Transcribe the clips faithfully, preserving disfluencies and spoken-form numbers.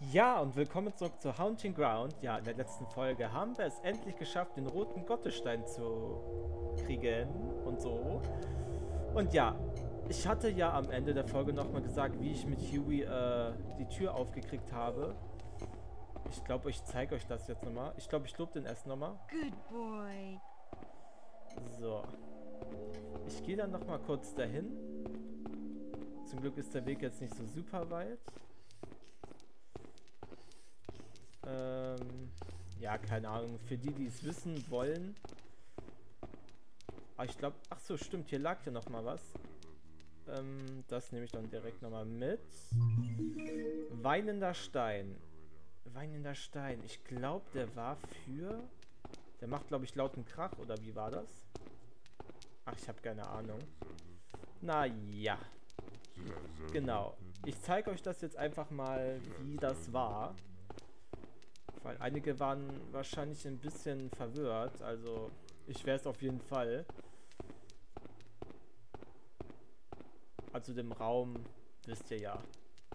Ja, und willkommen zurück zu Haunting Ground. Ja, in der letzten Folge haben wir es endlich geschafft, den roten Gottesstein zu kriegen und so. Und ja, ich hatte ja am Ende der Folge nochmal gesagt, wie ich mit Huey äh, die Tür aufgekriegt habe. Ich glaube, ich zeige euch das jetzt nochmal. Ich glaube, ich lobe den erst nochmal. Good boy. So. Ich gehe dann nochmal kurz dahin. Zum Glück ist der Weg jetzt nicht so super weit. Ähm, ja, keine Ahnung. Für die, die es wissen wollen. Aber ich glaube, ach so, stimmt. Hier lag ja noch mal was. Ähm, das nehme ich dann direkt noch mal mit. Weinender Stein. Weinender Stein. Ich glaube, der war für... Der macht, glaube ich, lauten Krach. Oder wie war das? Ach, ich habe keine Ahnung. Naja. Genau. Ich zeige euch das jetzt einfach mal, wie das war. Weil einige waren wahrscheinlich ein bisschen verwirrt. Also, ich wäre es auf jeden Fall. Also dem Raum wisst ihr ja.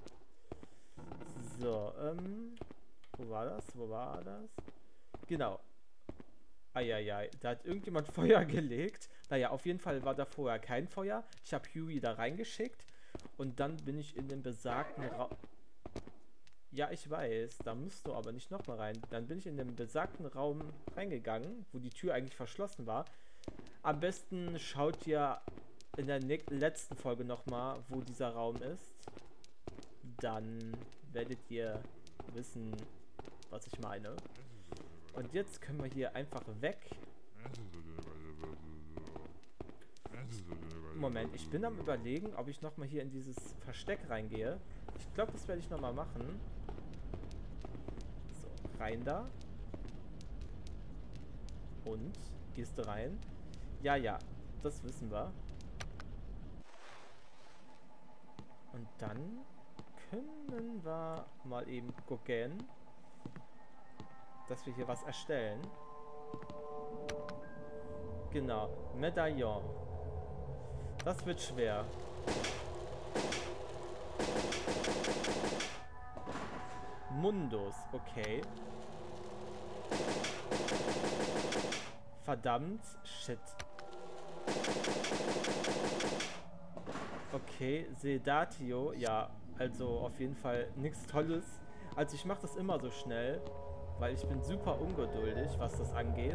So, ähm. Wo war das? Wo war das? Genau. Eieiei, da hat irgendjemand Feuer gelegt. Naja, auf jeden Fall war da vorher kein Feuer. Ich habe Huey da reingeschickt. Und dann bin ich in den besagten Raum... Ja, ich weiß, da musst du aber nicht nochmal rein. Dann bin ich in den besagten Raum reingegangen, wo die Tür eigentlich verschlossen war. Am besten schaut ihr in der letzten Folge nochmal, wo dieser Raum ist. Dann werdet ihr wissen, was ich meine. Und jetzt können wir hier einfach weg. Moment, ich bin am Überlegen, ob ich nochmal hier in dieses Versteck reingehe. Ich glaube, das werde ich nochmal machen. So, rein da. Und, gehst du rein? Ja, ja, das wissen wir. Und dann können wir mal eben gucken, dass wir hier was erstellen. Genau, Medaillon. Das wird schwer. Mundus, okay. Verdammt, shit. Okay, Sedatio, ja, also auf jeden Fall nichts Tolles. Also ich mache das immer so schnell, weil ich bin super ungeduldig, was das angeht.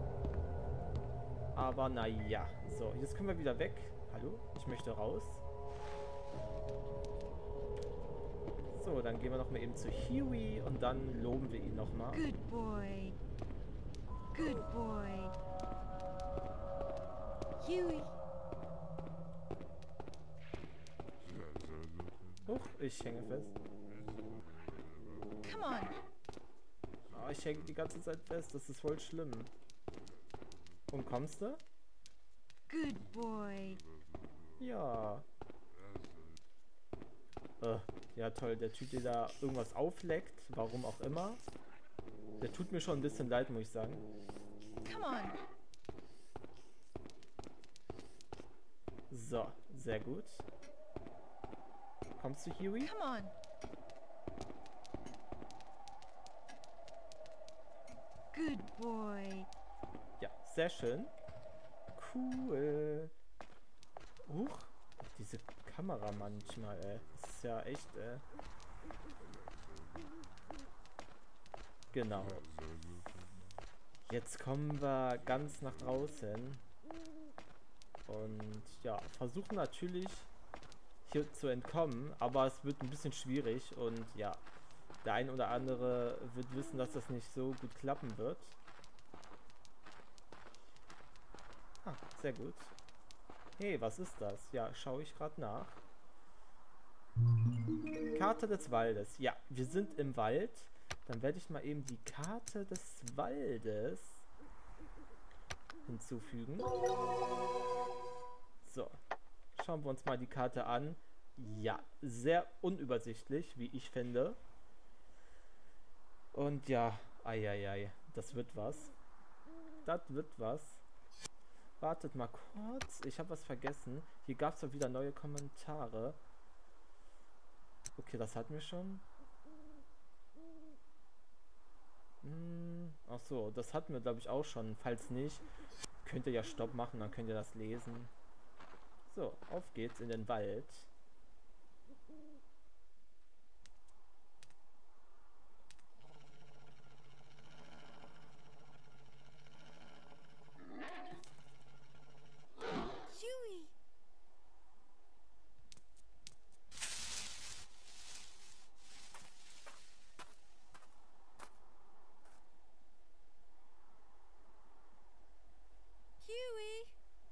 Aber naja, so, jetzt können wir wieder weg. Hallo, ich möchte raus. So, dann gehen wir noch mal eben zu Huey und dann loben wir ihn noch mal. Good boy. Good boy. Huey. Huch, ich hänge fest. Come on. Oh, ich hänge die ganze Zeit fest, das ist voll schlimm. Und kommst du? Good boy. Ja. Äh, ja toll, der Typ, der da irgendwas aufleckt, warum auch immer. Der tut mir schon ein bisschen leid, muss ich sagen. Come on. So, sehr gut. Kommst du, Huey? Come on. Good boy. Ja, sehr schön. Cool. Huch, diese Kamera manchmal, ey. Das ist ja echt, äh. Genau. Jetzt kommen wir ganz nach draußen. Und ja, versuchen natürlich hier zu entkommen, aber es wird ein bisschen schwierig und ja, der ein oder andere wird wissen, dass das nicht so gut klappen wird. Ah, sehr gut. Hey, was ist das? Ja, schaue ich gerade nach. Karte des Waldes. Ja, wir sind im Wald. Dann werde ich mal eben die Karte des Waldes hinzufügen. So, schauen wir uns mal die Karte an. Ja, sehr unübersichtlich, wie ich finde. Und ja, eieiei, das wird was. Das wird was. Wartet mal kurz, ich habe was vergessen. Hier gab es doch wieder neue Kommentare. Okay, das hatten wir schon. Ach so, das hatten wir glaube ich auch schon. Falls nicht, könnt ihr ja Stopp machen, dann könnt ihr das lesen. So, auf geht's in den Wald. Huey! Huey!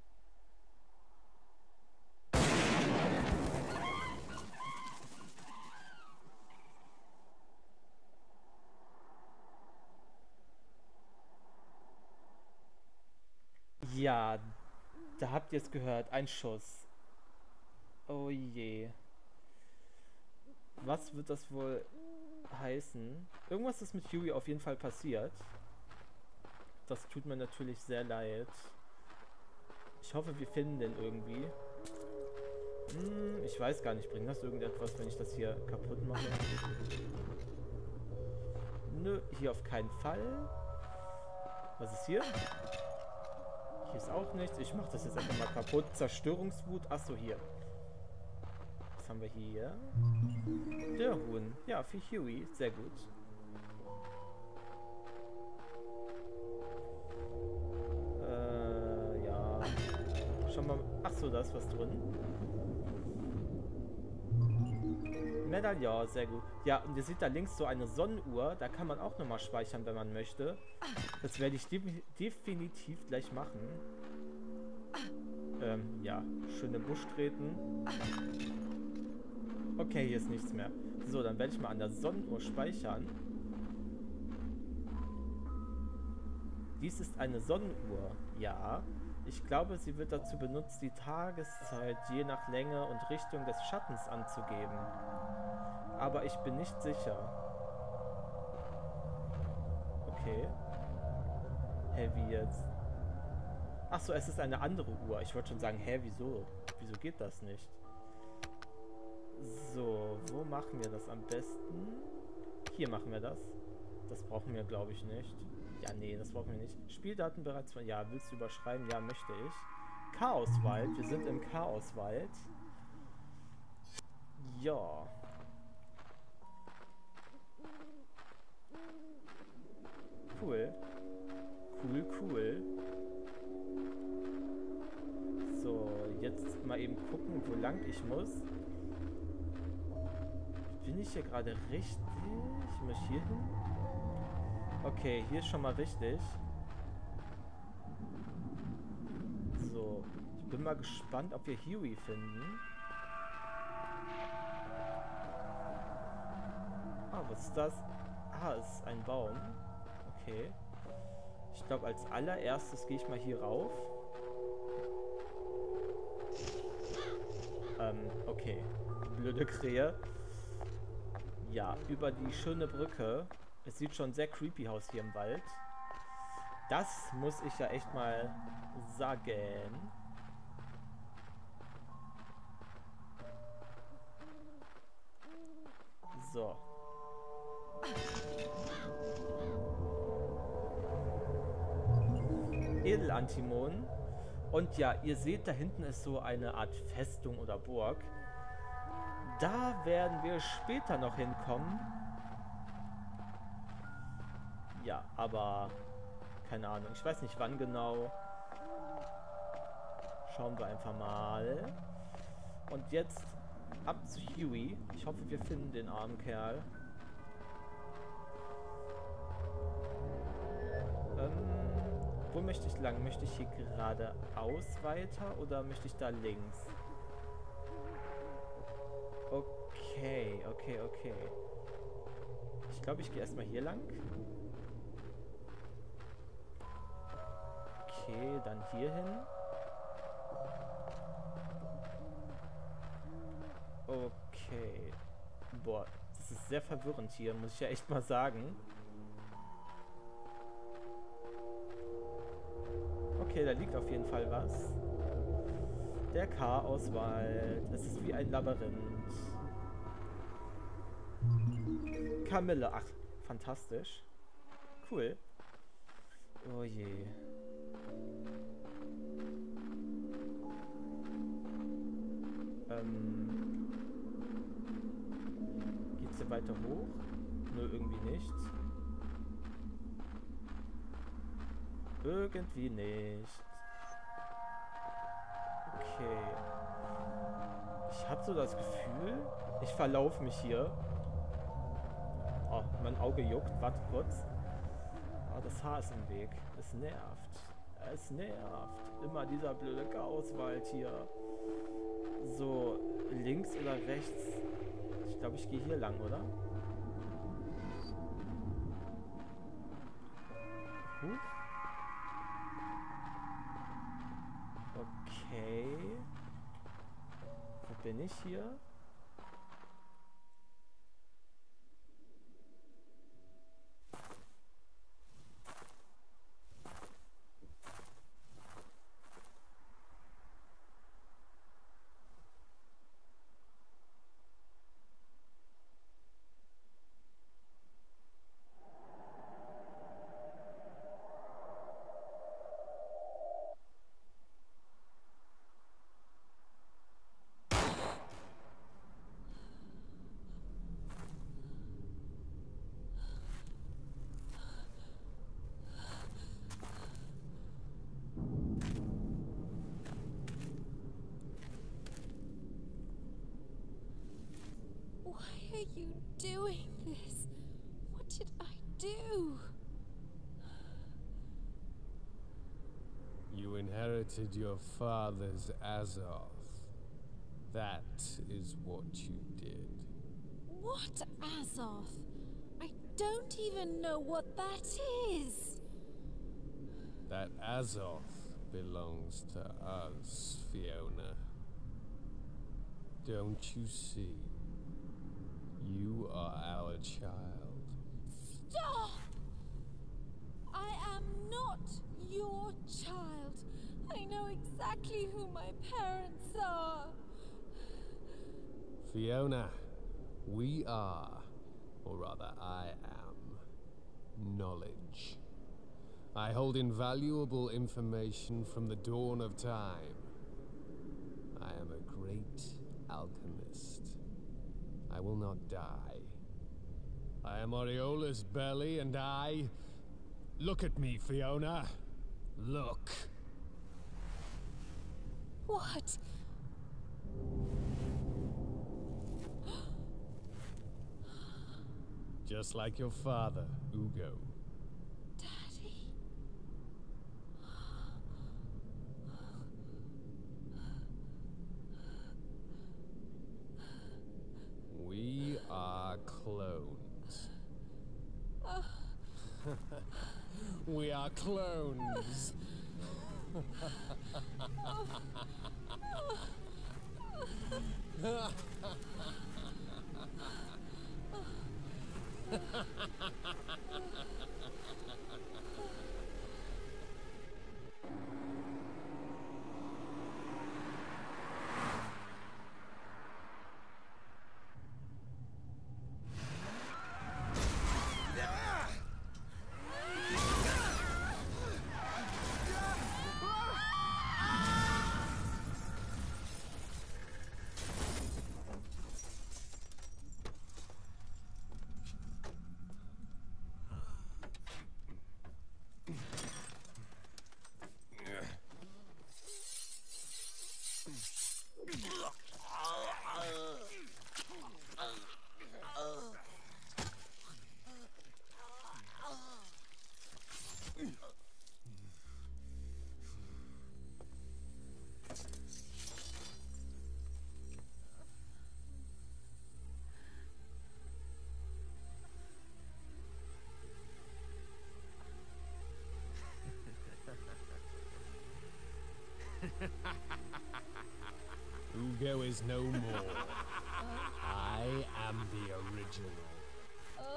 Ja, da habt ihr es gehört. Ein Schuss. Oh je. Was wird das wohl heißen? Irgendwas ist mit Huey auf jeden Fall passiert. Das tut mir natürlich sehr leid. Ich hoffe, wir finden den irgendwie. Hm, ich weiß gar nicht. Bringt das irgendetwas, wenn ich das hier kaputt mache? Nö, hier auf keinen Fall. Was ist hier? Hier ist auch nichts. Ich mache das jetzt einfach mal kaputt. Zerstörungswut. Achso, hier. Was haben wir hier? Der Huhn. Ja, für Huey. Sehr gut. Äh, ja. Schau mal. Achso, da ist was drin. Medaillon, sehr gut. Ja, und ihr seht da links so eine Sonnenuhr. Da kann man auch nochmal speichern, wenn man möchte. Das werde ich de definitiv gleich machen. Ähm, ja. Schön im Busch treten. Okay, hier ist nichts mehr. So, dann werde ich mal an der Sonnenuhr speichern. Dies ist eine Sonnenuhr. Ja. Ich glaube, sie wird dazu benutzt, die Tageszeit je nach Länge und Richtung des Schattens anzugeben. Aber ich bin nicht sicher. Okay. Hä, wie jetzt? Achso, es ist eine andere Uhr. Ich wollte schon sagen, hä, wieso? Wieso geht das nicht? So, wo machen wir das am besten? Hier machen wir das. Das brauchen wir, glaube ich, nicht. Ja, nee, das brauchen wir nicht. Spieldaten bereits von... Ja, willst du überschreiben? Ja, möchte ich. Chaoswald. Wir sind im Chaoswald. Ja. Cool. Cool, cool. So, jetzt mal eben gucken, wo lang ich muss. Bin ich hier gerade richtig? Muss ich hier hin? Okay, hier ist schon mal richtig. So, ich bin mal gespannt, ob wir Huey finden. Ah, was ist das? Ah, es ist ein Baum. Okay. Ich glaube, als allererstes gehe ich mal hier rauf. Ähm, okay. Blöde Krähe. Ja, über die schöne Brücke. Es sieht schon sehr creepy aus hier im Wald. Das muss ich ja echt mal sagen. So. Edelantimon. Und ja, ihr seht, da hinten ist so eine Art Festung oder Burg. Da werden wir später noch hinkommen. Ja, aber keine Ahnung. Ich weiß nicht wann genau. Schauen wir einfach mal. Und jetzt ab zu Huey. Ich hoffe, wir finden den armen Kerl. Ähm, wo möchte ich lang? Möchte ich hier geradeaus weiter oder möchte ich da links? Okay, okay, okay. Ich glaube, ich gehe erstmal hier lang. Okay, dann hier hin. Okay. Boah, das ist sehr verwirrend hier, muss ich ja echt mal sagen. Okay, da liegt auf jeden Fall was. Der Chaoswald. Es ist wie ein Labyrinth. Kamille. Ach, fantastisch. Cool. Oh je. Ähm. Geht's hier weiter hoch? Nö, irgendwie nicht. Irgendwie nicht. Okay. Ich habe so das Gefühl, ich verlaufe mich hier. Oh, mein Auge juckt. Warte kurz. Oh, das Haar ist im Weg. Es nervt. Es nervt. Immer dieser blöde Chaoswald hier. So, links oder rechts? Ich glaube, ich gehe hier lang, oder? Huch. Okay. Wo bin ich hier? Why are you doing this? What did I do? You inherited your father's Azoth. That is what you did. What Azoth? I don't even know what that is. That Azoth belongs to us, Fiona. Don't you see? You are our child. Stop! I am not your child. I know exactly who my parents are. Fiona, we are, or rather I am, knowledge. I hold invaluable information from the dawn of time. I am a great alchemist. I will not die. I am Oriola's belly, and I... Look at me, Fiona. Look. What? Just like your father, Ugo. Daddy? We are clones. We are clones. Ugo is no more. I am the original. Oh.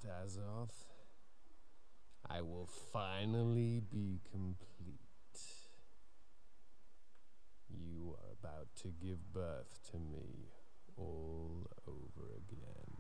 Azoth. I will finally be complete. You are about to give birth to me all over again.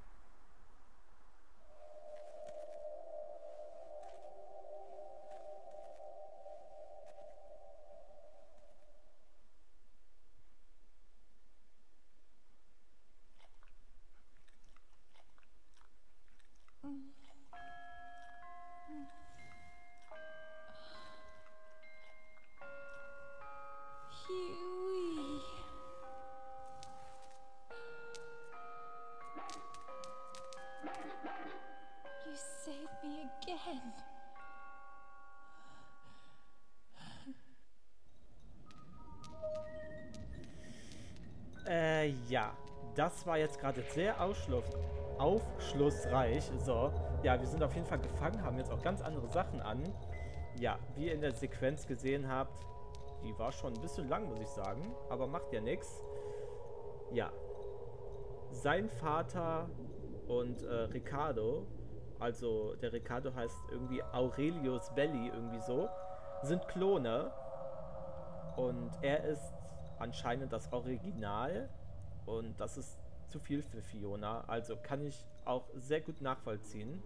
Huey. You saved me again. Äh, ja. Das war jetzt gerade sehr ausschluss aufschlussreich. So. Ja, wir sind auf jeden Fall gefangen, haben jetzt auch ganz andere Sachen an. Ja, wie ihr in der Sequenz gesehen habt, die war schon ein bisschen lang, muss ich sagen. Aber macht ja nichts. Ja. Sein Vater und äh, Ricardo, also der Ricardo heißt irgendwie Aurelius Belli, irgendwie so, sind Klone. Und er ist anscheinend das Original. Und das ist zu viel für Fiona. Also kann ich auch sehr gut nachvollziehen.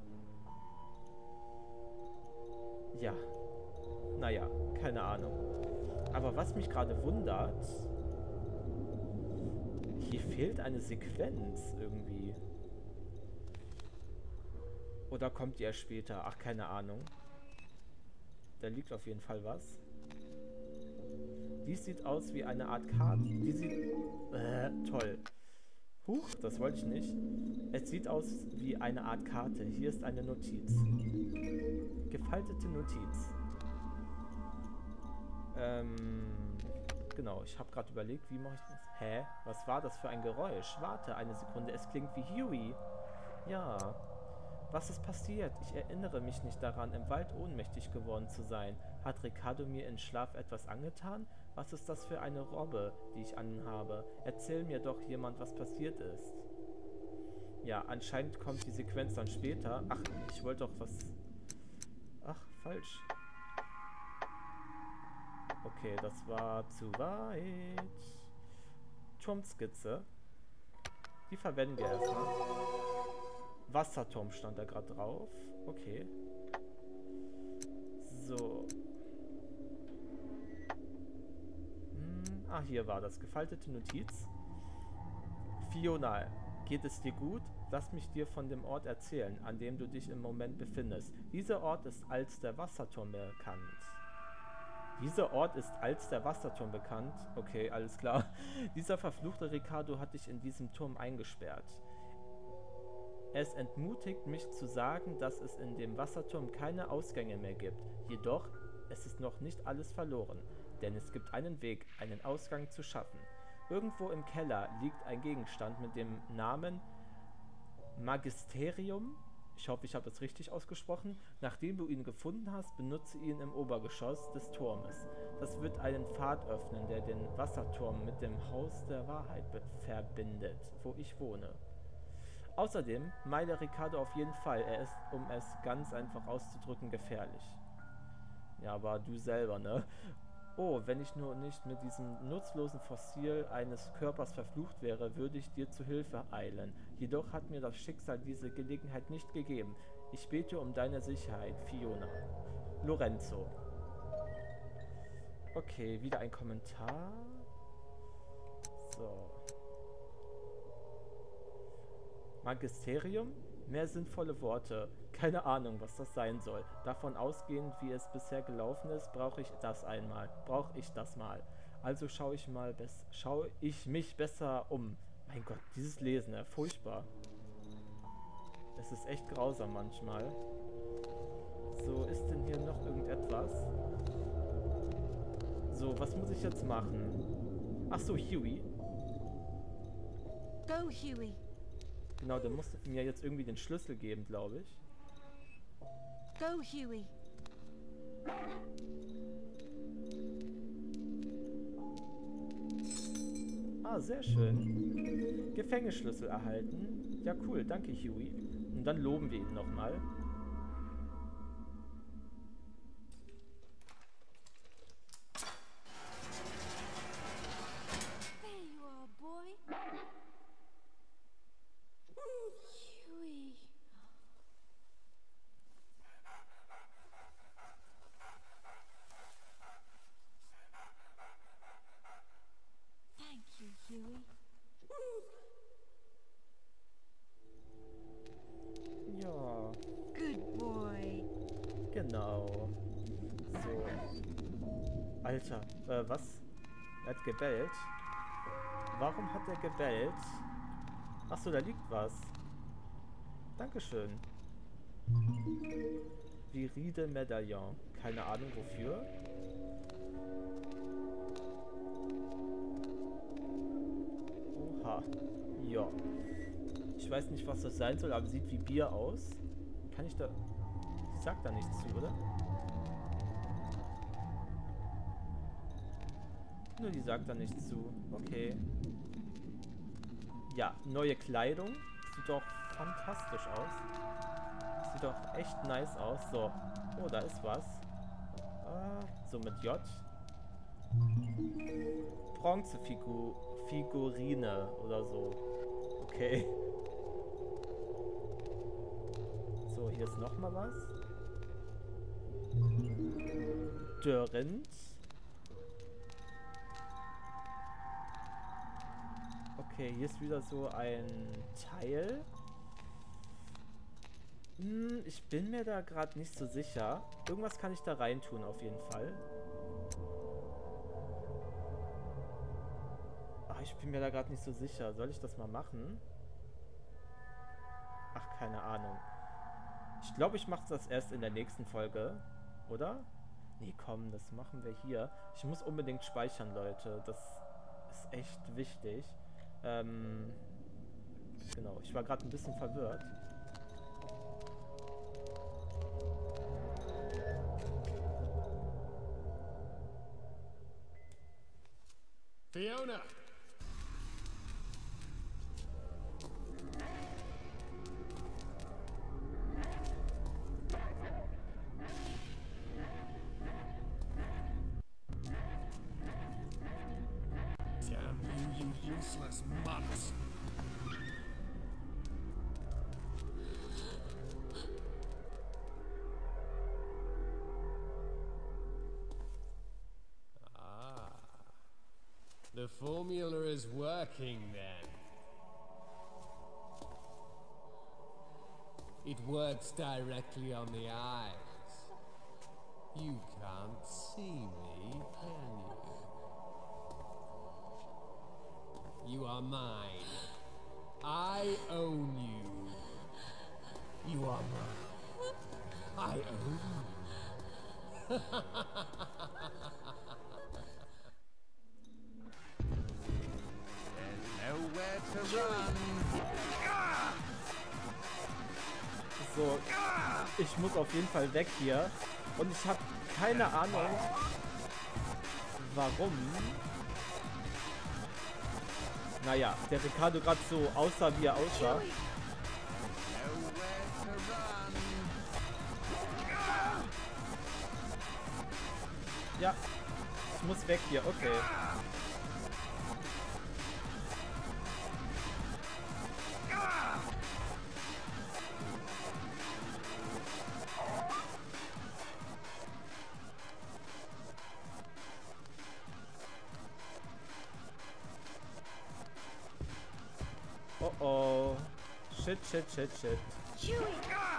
Ja. Naja, keine Ahnung. Aber was mich gerade wundert, hier fehlt eine Sequenz irgendwie. Oder kommt die erst später? Ach, keine Ahnung. Da liegt auf jeden Fall was. Dies sieht aus wie eine Art Karte. Die sieht... Äh, toll. Huch, das wollte ich nicht. Es sieht aus wie eine Art Karte. Hier ist eine Notiz. Gefaltete Notiz. Ähm... Genau, ich habe gerade überlegt, wie mache ich das? Hä? Was war das für ein Geräusch? Warte eine Sekunde, es klingt wie Huey. Ja. Was ist passiert? Ich erinnere mich nicht daran, im Wald ohnmächtig geworden zu sein. Hat Ricardo mir in Schlaf etwas angetan? Was ist das für eine Robbe, die ich anhabe? Erzähl mir doch jemand, was passiert ist. Ja, anscheinend kommt die Sequenz dann später. Ach, ich wollte doch was... Ach, falsch. Okay, das war zu weit. Turmskizze. Die verwenden wir erstmal. Wasserturm stand da gerade drauf. Okay. So. Hm, ah, hier war das. Gefaltete Notiz. Fiona, geht es dir gut? Lass mich dir von dem Ort erzählen, an dem du dich im Moment befindest. Dieser Ort ist als der Wasserturm bekannt. Dieser Ort ist als der Wasserturm bekannt. Okay, alles klar. Dieser verfluchte Ricardo hat dich in diesem Turm eingesperrt. Es entmutigt mich zu sagen, dass es in dem Wasserturm keine Ausgänge mehr gibt. Jedoch, es ist noch nicht alles verloren, denn es gibt einen Weg, einen Ausgang zu schaffen. Irgendwo im Keller liegt ein Gegenstand mit dem Namen Magisterium. Ich hoffe, ich habe es richtig ausgesprochen. Nachdem du ihn gefunden hast, benutze ihn im Obergeschoss des Turmes. Das wird einen Pfad öffnen, der den Wasserturm mit dem Haus der Wahrheit verbindet, wo ich wohne. Außerdem meide Ricardo auf jeden Fall. Er ist, um es ganz einfach auszudrücken, gefährlich. Ja, aber du selber, ne? Oh, wenn ich nur nicht mit diesem nutzlosen Fossil eines Körpers verflucht wäre, würde ich dir zu Hilfe eilen. Jedoch hat mir das Schicksal diese Gelegenheit nicht gegeben. Ich bete um deine Sicherheit, Fiona. Lorenzo. Okay, wieder ein Kommentar. So. Magisterium? Mehr sinnvolle Worte. Keine Ahnung, was das sein soll. Davon ausgehend, wie es bisher gelaufen ist, brauche ich das einmal. Brauche ich das mal. Also schaue ich mal, schaue ich mich besser um. Mein Gott, dieses Lesen, ja, furchtbar. Es ist echt grausam manchmal. So, ist denn hier noch irgendetwas? So, was muss ich jetzt machen? Ach so, Huey. Go, Huey. Genau, der musste mir jetzt irgendwie den Schlüssel geben, glaube ich. Go, Huey. Ah, sehr schön. Gefängnisschlüssel erhalten. Ja, cool, danke, Huey. Und dann loben wir ihn nochmal. There you are, boy. Huey. Thank you, Huey. Ja, Good boy. genau. So. Alter, äh, was? Er hat gebellt. Warum hat er gebellt? Achso, da liegt was. Dankeschön. Viride Medaillon. Keine Ahnung wofür. Oha. Ja. Ich weiß nicht, was das sein soll, aber sieht wie Bier aus. Kann ich da... Ich sag da nichts zu, oder? Nur die sagt da nichts zu. Okay. Ja, neue Kleidung. Sieht doch fantastisch aus. Sieht doch echt nice aus. So. Oh, da ist was. Ah, so mit J. Bronzefigurine oder so. Okay. So, hier ist noch mal was. Dörrend. Okay, hier ist wieder so ein Teil. Hm, ich bin mir da gerade nicht so sicher. Irgendwas kann ich da rein tun auf jeden Fall. Ach, ich bin mir da gerade nicht so sicher. Soll ich das mal machen? Ach, keine Ahnung. Ich glaube, ich mache das erst in der nächsten Folge. Oder? Nee, komm, das machen wir hier. Ich muss unbedingt speichern, Leute. Das ist echt wichtig. Ähm, genau, ich war gerade ein bisschen verwirrt. Fiona! Damn you, you useless mutts! The formula is working then. It works directly on the eyes. You can't see me, can you? You are mine. I own you. You are mine. I own you. Nowhere to run. So, ich muss auf jeden Fall weg hier. Und ich habe keine Ahnung, warum. Naja, der Ricardo gerade so aussah, wie er aussah. Nowhere to run. Ja, ich muss weg hier, okay. Oh oh. Shit, shit, shit, shit. Huey!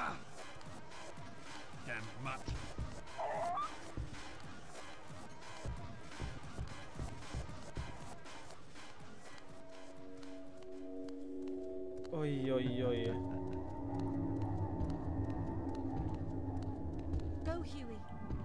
Damn much. Ui, ui, ui. Go, Huey.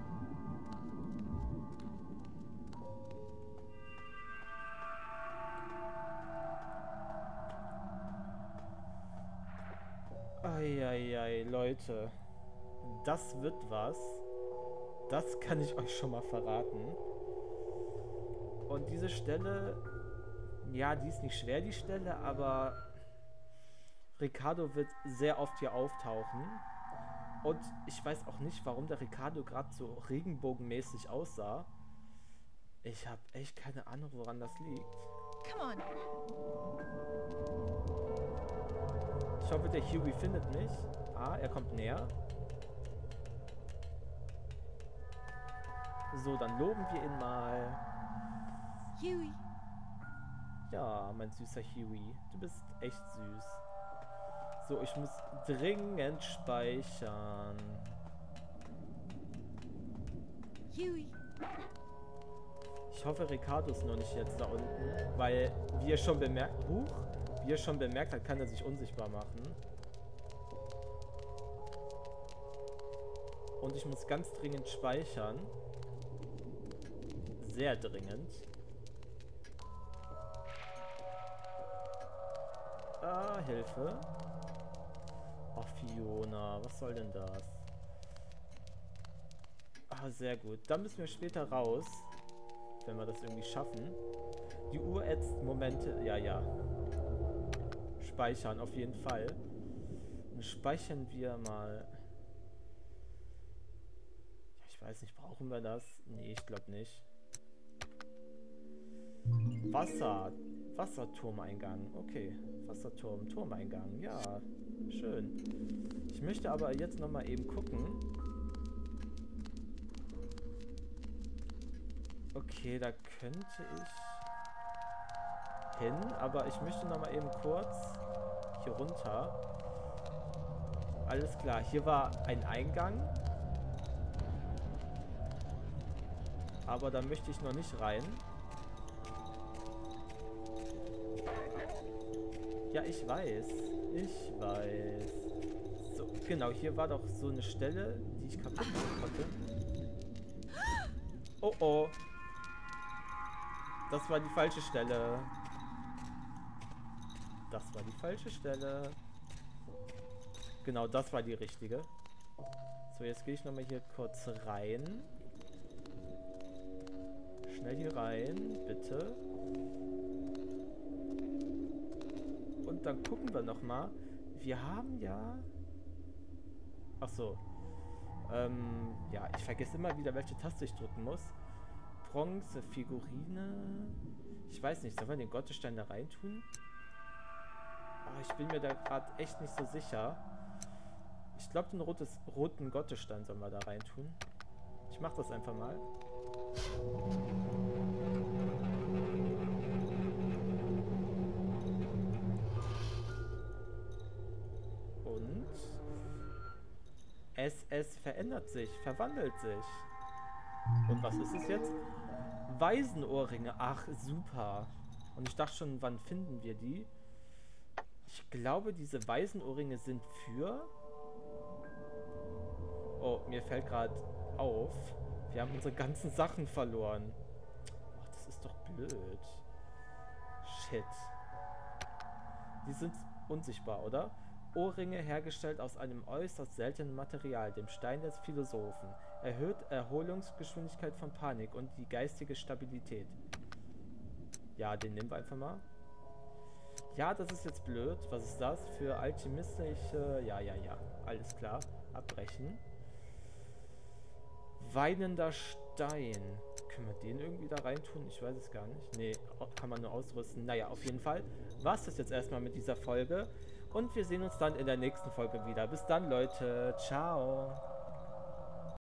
Eieiei, Leute. Das wird was. Das kann ich euch schon mal verraten. Und diese Stelle, ja, die ist nicht schwer, die Stelle, aber Ricardo wird sehr oft hier auftauchen. Und ich weiß auch nicht, warum der Ricardo gerade so regenbogenmäßig aussah. Ich habe echt keine Ahnung, woran das liegt. Come on. Ich hoffe, der Huey findet mich. Ah, er kommt näher. So, dann loben wir ihn mal. Huey. Ja, mein süßer Huey. Du bist echt süß. So, ich muss dringend speichern. Huey. Ich hoffe, Ricardo ist nur nicht jetzt da unten, weil, wie er schon bemerkt, huch, wie er schon bemerkt hat, kann er sich unsichtbar machen. Und ich muss ganz dringend speichern. Sehr dringend. Ah, Hilfe. Ach, Fiona, was soll denn das? Ah, sehr gut. Dann müssen wir später raus, wenn wir das irgendwie schaffen. Die Uhr ätzt Momente. Ja, ja. Speichern, auf jeden Fall. Dann speichern wir mal. Ich weiß nicht, brauchen wir das? Nee, ich glaube nicht. Wasser. Wasserturmeingang. Okay. Wasserturm, Turmeingang. Ja, schön. Ich möchte aber jetzt nochmal eben gucken. Okay, da könnte ich hin, aber ich möchte nochmal eben kurz hier runter. Alles klar, hier war ein Eingang. Aber da möchte ich noch nicht rein. Ja, ich weiß. Ich weiß. So, genau, hier war doch so eine Stelle, die ich kaputt machen konnte. Oh oh. Das war die falsche Stelle. Das war die falsche Stelle. Genau, das war die richtige. So, jetzt gehe ich nochmal hier kurz rein. Schnell hier rein, bitte. Und dann gucken wir nochmal. Wir haben ja... Ach so. Ähm, ja, ich vergesse immer wieder, welche Taste ich drücken muss. Bronze, Figurine. Ich weiß nicht, sollen wir den Gottesstein da reintun? Oh, ich bin mir da gerade echt nicht so sicher. Ich glaube, den rotes, roten Gottesstein sollen wir da reintun. Ich mache das einfach mal. Und es, es verändert sich, verwandelt sich. Und was ist es jetzt? Waisenohrringe. Ach, super. Und ich dachte schon, wann finden wir die? Ich glaube, diese Waisenohrringe sind für... Oh, mir fällt gerade auf. Wir haben unsere ganzen Sachen verloren. Ach, das ist doch blöd. Shit. Die sind unsichtbar, oder? Ohrringe hergestellt aus einem äußerst seltenen Material, dem Stein des Philosophen. Erhöht Erholungsgeschwindigkeit von Panik und die geistige Stabilität. Ja, den nehmen wir einfach mal. Ja, das ist jetzt blöd. Was ist das? Für alchemistische... Ja, ja, ja. Alles klar. Abbrechen. Weinender Stein. Können wir den irgendwie da reintun? Ich weiß es gar nicht. Nee, kann man nur ausrüsten. Naja, auf jeden Fall war es das jetzt erstmal mit dieser Folge. Und wir sehen uns dann in der nächsten Folge wieder. Bis dann, Leute. Ciao.